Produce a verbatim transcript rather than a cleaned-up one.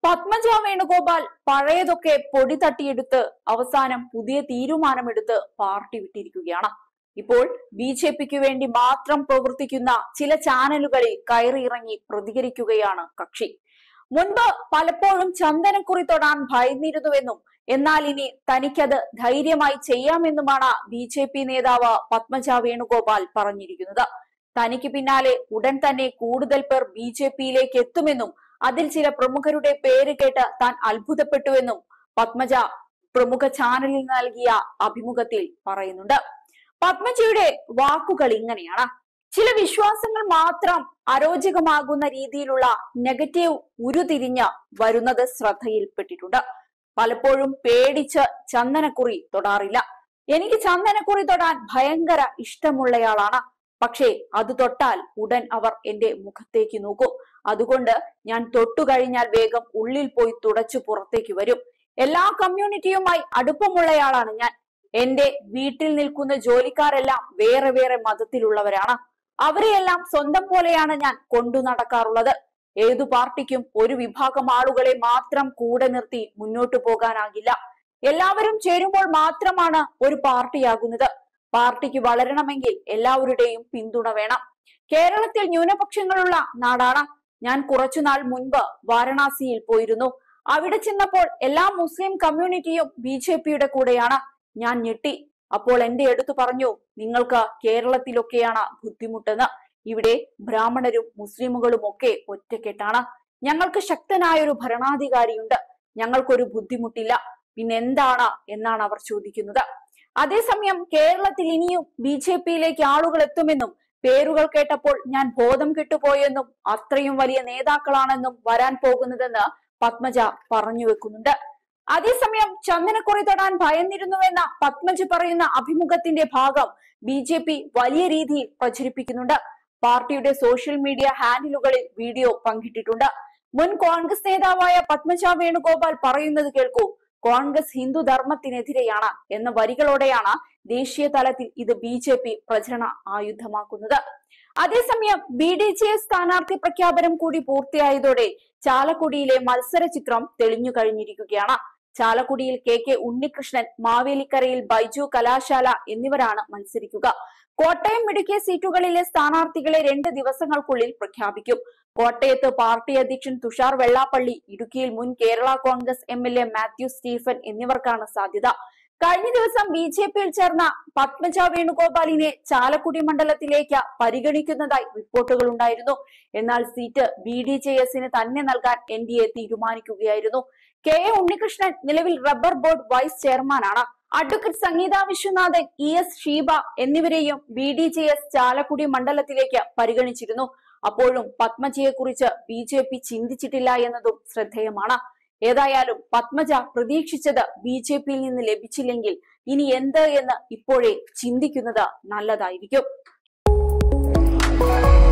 പത്മജ വേണുഗോപാൽ പഴയതൊക്കെ പൊടി തട്ടിയെടുത്ത് അവസാനം പുതിയ തീരുമാനമെടുത്ത് പാർട്ടി വിട്ടിരിക്കുകയാണ്. ഇപ്പോൾ ബി ജെ പിക്ക് വേണ്ടി മാത്രം പ്രവർത്തിക്കുന്ന ചില ചാനലുകളിൽ കയറിയിറങ്ങി പ്രതികരിക്കുകയാണ് കക്ഷി. മുൻപ് പലപ്പോഴും ചന്ദനക്കുറി തൊടാൻ ഭയന്നിരുന്നുവെന്നും എന്നാൽ ഇനി തനിക്കത് ധൈര്യമായി ചെയ്യാമെന്നുമാണ് ബി ജെ പി നേതാവ് പത്മജ വേണുഗോപാൽ പറഞ്ഞിരിക്കുന്നത്. തനിക്ക് പിന്നാലെ ഉടൻ തന്നെ കൂടുതൽ പേർ ബി ജെ പിയിലേക്ക് എത്തുമെന്നും അതിൽ ചില പ്രമുഖരുടെ പേര് കേട്ട് താൻ അത്ഭുതപ്പെട്ടുവെന്നും പത്മജ പ്രമുഖ ചാനലിൽ നൽകിയ അഭിമുഖത്തിൽ പറയുന്നുണ്ട്. പത്മജയുടെ വാക്കുകൾ ഇങ്ങനെയാണ്: ചില വിശ്വാസങ്ങൾ മാത്രം അരോചകമാകുന്ന രീതിയിലുള്ള നെഗറ്റീവ് ഉരുതിരിഞ്ഞ് വരുന്നത് ശ്രദ്ധയിൽപ്പെട്ടിട്ടുണ്ട്. പലപ്പോഴും പേടിച്ച് ചന്ദനക്കുറി തൊടാറില്ല. എനിക്ക് ചന്ദനക്കുറി തൊടാൻ ഭയങ്കര ഇഷ്ടമുള്ളയാളാണ്. പക്ഷേ അത് തൊട്ടാൽ ഉടൻ അവർ എന്റെ മുഖത്തേക്ക് നോക്കും. അതുകൊണ്ട് ഞാൻ തൊട്ടുകഴിഞ്ഞാൽ വേഗം ഉള്ളിൽ പോയി തുടച്ചു പുറത്തേക്ക് വരും. എല്ലാ കമ്മ്യൂണിറ്റിയുമായി അടുപ്പമുള്ളയാളാണ് ഞാൻ. എന്റെ വീട്ടിൽ നിൽക്കുന്ന ജോലിക്കാരെല്ലാം വേറെ വേറെ മതത്തിലുള്ളവരാണ്. അവരെയെല്ലാം സ്വന്തം പോലെയാണ് ഞാൻ കൊണ്ടു നടക്കാറുള്ളത്. ഏതു പാർട്ടിക്കും ഒരു വിഭാഗം ആളുകളെ മാത്രം കൂടെ നിർത്തി മുന്നോട്ടു പോകാനാകില്ല. എല്ലാവരും ചേരുമ്പോൾ മാത്രമാണ് ഒരു പാർട്ടിയാകുന്നത്. പാർട്ടിക്ക് വളരണമെങ്കിൽ എല്ലാവരുടെയും പിന്തുണ വേണം. കേരളത്തിൽ ന്യൂനപക്ഷങ്ങളുള്ള നാടാണ്. ഞാൻ കുറച്ചുനാൾ മുൻപ് വാരണാസിയിൽ പോയിരുന്നു. അവിടെ ചെന്നപ്പോൾ എല്ലാ മുസ്ലിം കമ്മ്യൂണിറ്റിയും ബി ജെ പിയുടെ കൂടെയാണ്. ഞാൻ ഞെട്ടി. അപ്പോൾ എന്റെ അടുത്ത് പറഞ്ഞു, നിങ്ങൾക്ക് കേരളത്തിലൊക്കെയാണ് ബുദ്ധിമുട്ടെന്ന്. ഇവിടെ ബ്രാഹ്മണരും മുസ്ലിമുകളും ഒക്കെ ഒറ്റക്കെട്ടാണ്. ഞങ്ങൾക്ക് ശക്തനായൊരു ഭരണാധികാരിയുണ്ട്. ഞങ്ങൾക്കൊരു ബുദ്ധിമുട്ടില്ല. പിന്നെന്താണ് എന്നാണ് അവർ ചോദിക്കുന്നത്. അതേസമയം കേരളത്തിൽ ഇനിയും ബി ജെ പിയിലേക്ക് ആളുകൾ എത്തുമെന്നും പേരുകൾ കേട്ടപ്പോൾ ഞാൻ ബോധം കെട്ടുപോയെന്നും അത്രയും വലിയ നേതാക്കളാണെന്നും വരാൻ പോകുന്നതെന്ന് പത്മജ പറഞ്ഞു വെക്കുന്നുണ്ട്. അതേസമയം ചന്ദനക്കുറി തൊടാൻ ഭയന്നിരുന്നുവെന്ന പത്മജ പറയുന്ന അഭിമുഖത്തിന്റെ ഭാഗം ബി ജെ പി വലിയ രീതിയിൽ പ്രചരിപ്പിക്കുന്നുണ്ട്. പാർട്ടിയുടെ സോഷ്യൽ മീഡിയ ഹാൻഡിലുകളിൽ വീഡിയോ പങ്കിട്ടിട്ടുണ്ട്. മുൻ കോൺഗ്രസ് നേതാവായ പത്മജ വേണുഗോപാൽ പറയുന്നത് കേൾക്കൂ. കോൺഗ്രസ് ഹിന്ദു ധർമ്മത്തിനെതിരെയാണ് എന്ന വരികളോടെയാണ് ദേശീയ തലത്തിൽ ഇത് ബി ജെ പി പ്രചരണ ആയുധമാക്കുന്നത്. അതേസമയം ബി ഡി ജെ എസ് സ്ഥാനാർത്ഥി പ്രഖ്യാപനം കൂടി പൂർത്തിയായതോടെ ചാലക്കുടിയിലെ മത്സര ചിത്രം തെളിഞ്ഞു കഴിഞ്ഞിരിക്കുകയാണ്. ചാലക്കുടിയിൽ കെ കെ ഉണ്ണികൃഷ്ണൻ, മാവേലിക്കരയിൽ ബൈജു കലാശാല എന്നിവരാണ് മത്സരിക്കുക. കോട്ടയം ഇടുക്കി സീറ്റുകളിലെ സ്ഥാനാർത്ഥികളെ രണ്ട് ദിവസങ്ങൾക്കുള്ളിൽ പ്രഖ്യാപിക്കും. കോട്ടയത്ത് പാർട്ടി അധ്യക്ഷൻ തുഷാർ വെള്ളാപ്പള്ളി, ഇടുക്കിയിൽ മുൻ Kerala Congress M L A Mathew Stephen എന്നിവർക്കാണ് സാധ്യത. കഴിഞ്ഞ ദിവസം ബി ജെ പിയിൽ ചേർന്ന പത്മജ വേണുഗോപാലിനെ ചാലക്കുടി മണ്ഡലത്തിലേക്ക് പരിഗണിക്കുന്നതായി റിപ്പോർട്ടുകൾ ഉണ്ടായിരുന്നു. എന്നാൽ സീറ്റ് ബി ഡി ജെ എസിന് തന്നെ നൽകാൻ എൻ ഡി എ തീരുമാനിക്കുകയായിരുന്നു. കെ എ ഉണ്ണികൃഷ്ണൻ നിലവിൽ റബ്ബർ ബോർഡ് വൈസ് ചെയർമാനാണ്. Advocate Sangeetha Viswanathan, E S Sheeba എന്നിവരെയും B D J S Chalakudy മണ്ഡലത്തിലേക്ക് പരിഗണിച്ചിരുന്നു. അപ്പോഴും പത്മജയെ കുറിച്ച് ബി ജെ പി ചിന്തിച്ചിട്ടില്ല എന്നതും ശ്രദ്ധേയമാണ്. ഏതായാലും പത്മജ പ്രതീക്ഷിച്ചത് ബി ജെ പിയിൽ നിന്ന് ലഭിച്ചില്ലെങ്കിൽ ഇനി എന്ത് എന്ന് ഇപ്പോഴേ ചിന്തിക്കുന്നത് നല്ലതായിരിക്കും.